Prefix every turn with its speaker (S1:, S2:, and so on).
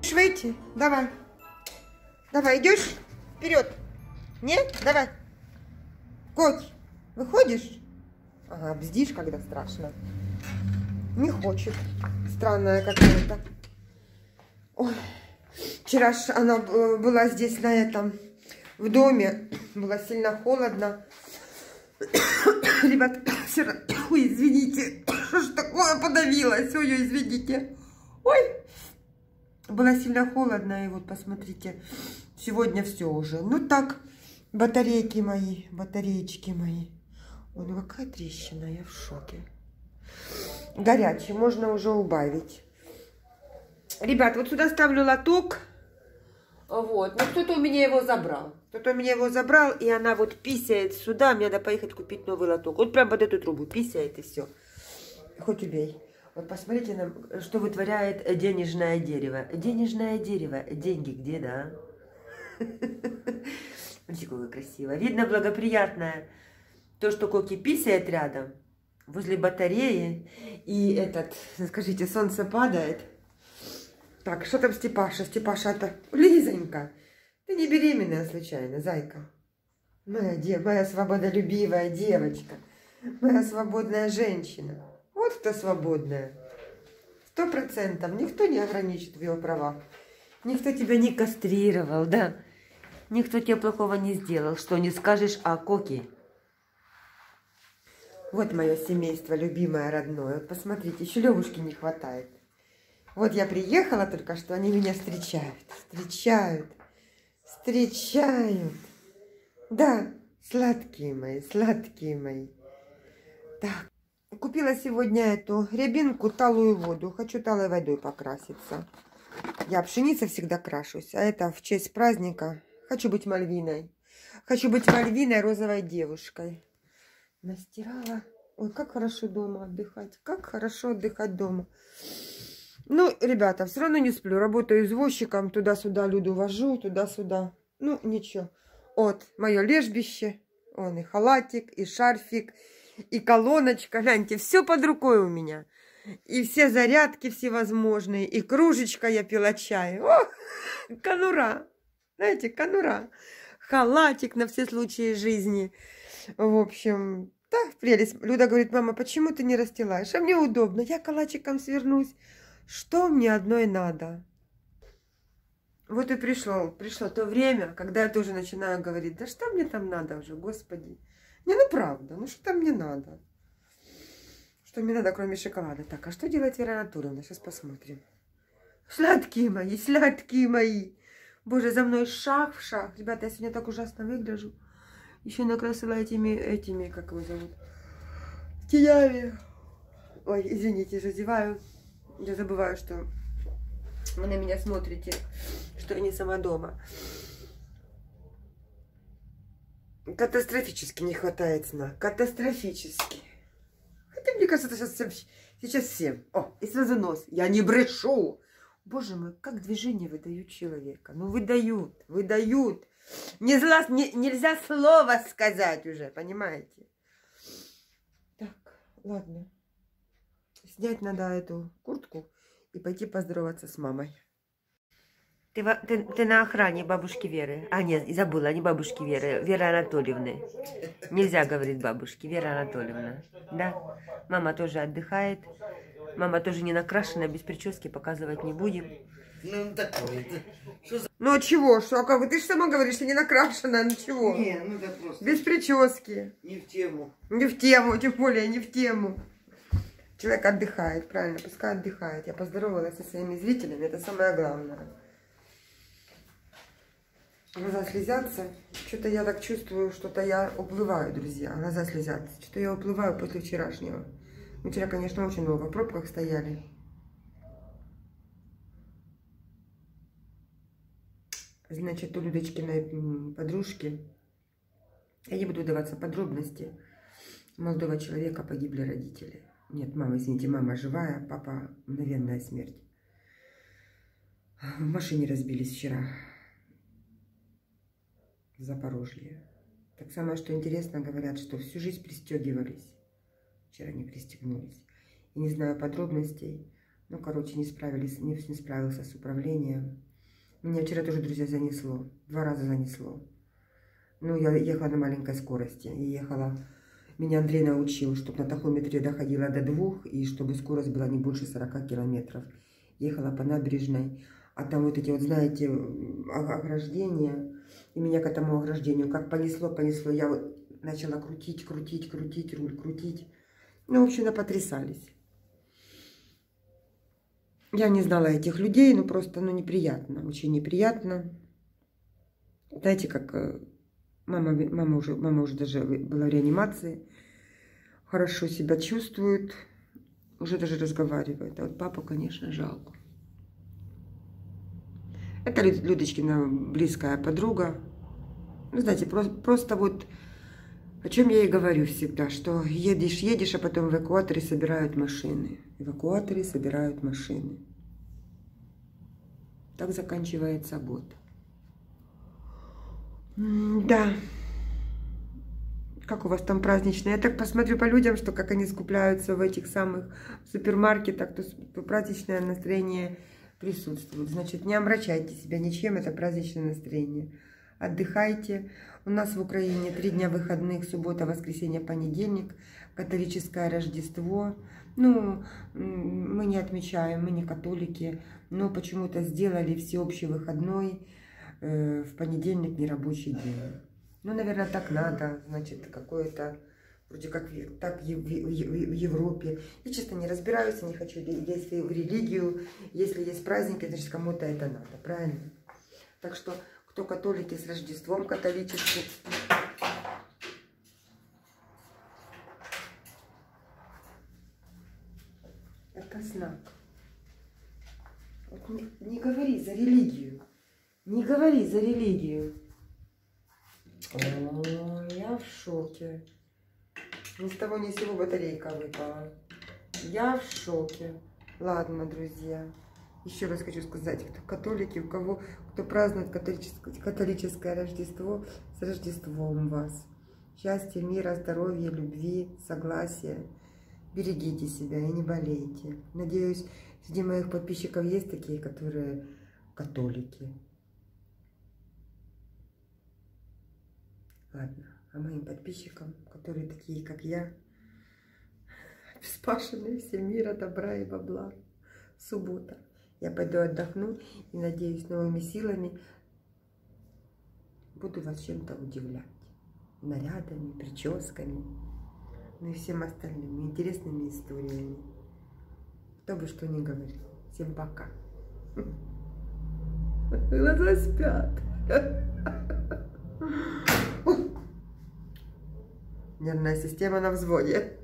S1: Выйти? Давай. Давай, идешь? Вперед. Нет? Давай. Коть, выходишь? Ага, бздишь, когда страшно. Не хочет. Странная какая-то. Ой. Вчера ж она была здесь на этом, в доме. Было сильно холодно. Ребят, вчера... Ой, извините. Что ж такое, подавилась? Ой, извините. Ой. Было сильно холодно. И вот, посмотрите. Сегодня все уже. Ну так, батарейки мои, батареечки мои. Ой, ну какая трещина, я в шоке. Горячий, можно уже убавить. Ребят, вот сюда ставлю лоток. Вот, но кто-то у меня его забрал. Кто-то у меня его забрал, и она вот писает сюда. Мне надо поехать купить новый лоток. Вот прям под эту трубу писает, и все. Хоть убей. Вот посмотрите, что вытворяет денежное дерево. Денежное дерево. Деньги где, да? Смотрите, какое красиво. Видно, благоприятное. То, что Коки писает рядом, возле батареи. И этот, скажите, солнце падает. Так, что там Степаша? Степаша, это Лизонька. Ты не беременная случайно, зайка? Моя свободолюбивая девочка. Моя свободная женщина. Вот кто свободная. 100%. Никто не ограничит в ее правах. Никто тебя не кастрировал, да? Никто тебе плохого не сделал. Что не скажешь о Коке? Вот мое семейство, любимое, родное. Вот посмотрите, еще Левушки не хватает. Вот я приехала только что, они меня встречают. Встречают. Встречают. Да, сладкие мои. Так, купила сегодня эту рябинку, талую воду. Хочу талой водой покраситься. Я пшеницей всегда крашусь, а это в честь праздника. Хочу быть Мальвиной. Хочу быть Мальвиной, розовой девушкой. Настирала. Ой, как хорошо дома отдыхать. Как хорошо отдыхать дома. Ну, ребята, все равно не сплю. Работаю извозчиком. Туда-сюда Люду вожу, туда-сюда. Ну, ничего. Вот, мое лежбище. Он и халатик, и шарфик, и колоночка. Гляньте, все под рукой у меня. И все зарядки всевозможные. И кружечка я пила чай. О, конура. Знаете, конура. Халатик на все случаи жизни. В общем, да, прелесть. Люда говорит, мама, почему ты не расстилаешь? А мне удобно. Я калачиком свернусь. Что мне одной надо? Вот и пришло то время, когда я тоже начинаю говорить, да что мне там надо уже, господи. Не, ну правда, ну что там мне надо? Что мне надо, кроме шоколада? Так, а что делает Вера Анатольевна? Сейчас посмотрим. Сладкие мои. Боже, за мной шаг в шаг. Ребята, я сегодня так ужасно выгляжу. Еще накрасила этими, как его зовут? Тенями. Ой, извините, зазеваю. Я забываю, что вы на меня смотрите, что я не сама дома. Катастрофически не хватает сна. Катастрофически. Хотя, мне кажется, сейчас всем. О, и сразу нос. Я не брешу. Боже мой, как движения выдают человека. Ну, выдают. Нельзя слова сказать уже, понимаете? Так, ладно. Снять надо эту куртку и пойти поздороваться с мамой. Ты на охране бабушки Веры. А, нет, забыла, не бабушки Веры, Веры Анатольевны. Нельзя говорить бабушки, Вера Анатольевна. Да, мама тоже отдыхает. Мама тоже не накрашена, без прически, показывать не будем.
S2: Ну, такое.
S1: Ну, а чего? Что? А как? Ты же сама говоришь, что не накрашена, ничего.
S2: Не, ну это просто...
S1: Без прически.
S2: Не в тему.
S1: Не в тему, тем более не в тему. Человек отдыхает, правильно, пускай отдыхает. Я поздоровалась со своими зрителями, это самое главное. Глаза слезятся. Что-то я так чувствую, что-то я уплываю, друзья. Глаза слезятся. Что-то я уплываю после вчерашнего. Мы вчера, конечно, очень много в пробках стояли. Значит, у Людочкиной подружки, я не буду вдаваться в подробности, у молодого человека погибли родители. Нет, мама, извините, мама живая, папа мгновенная смерть. В машине разбились вчера в Запорожье. Так самое, что интересно, говорят, что всю жизнь пристегивались. Вчера не пристегнулись. И не знаю подробностей, Ну, короче, не справился с управлением. Меня вчера тоже, друзья, занесло. 2 раза занесло. Ну, я ехала на маленькой скорости. Меня Андрей научил, чтобы на тахометре доходила до 2, и чтобы скорость была не больше 40 километров. Ехала по набережной, а там вот эти вот, знаете, ограждения. И меня к этому ограждению как понесло. Я вот начала крутить руль, крутить. Ну, в общем, потрясались. Я не знала этих людей, ну, просто, ну, неприятно, очень неприятно. Знаете, как мама уже даже была в реанимации, хорошо себя чувствует, уже даже разговаривает. А вот папу, конечно, жалко. Это Людочкина близкая подруга. Ну, знаете, просто вот о чем я и говорю всегда, что едешь, а потом эвакуаторы собирают машины. Эвакуаторы собирают машины. Так заканчивается год. Да. Как у вас там праздничное? Я так посмотрю по людям, что как они скупляются в этих самых супермаркетах, то праздничное настроение присутствует. Значит, не омрачайте себя ничем, это праздничное настроение. Отдыхайте. У нас в Украине 3 дня выходных, суббота, воскресенье, понедельник, католическое Рождество. Ну, мы не отмечаем, мы не католики, но почему-то сделали всеобщий выходной в понедельник, нерабочий день. Ну, наверное, так надо, значит, какое-то, вроде как так в Европе. Я, честно, не разбираюсь, не хочу лезть в религию. Если есть праздники, значит, кому-то это надо, правильно? Так что, кто католики, с Рождеством католическим. Это знак. Вот не говори за религию. Не говори за религию. О, я в шоке. Ни с того ни с сего батарейка выпала. Я в шоке. Ладно, друзья. Еще раз хочу сказать, кто католики, кто празднует католическое Рождество, с Рождеством вас. Счастья, мира, здоровья, любви, согласия. Берегите себя и не болейте. Надеюсь, среди моих подписчиков есть такие, которые католики. Ладно, а моим подписчикам, которые такие, как я, обеспашенные, все мира, добра и бабла. Суббота. Я пойду отдохну и, надеюсь, новыми силами буду вас чем-то удивлять. Нарядами, прическами, ну и всем остальным интересными историями. Кто бы что ни говорил. Всем пока. Глаза спят. Нервная система на взводе.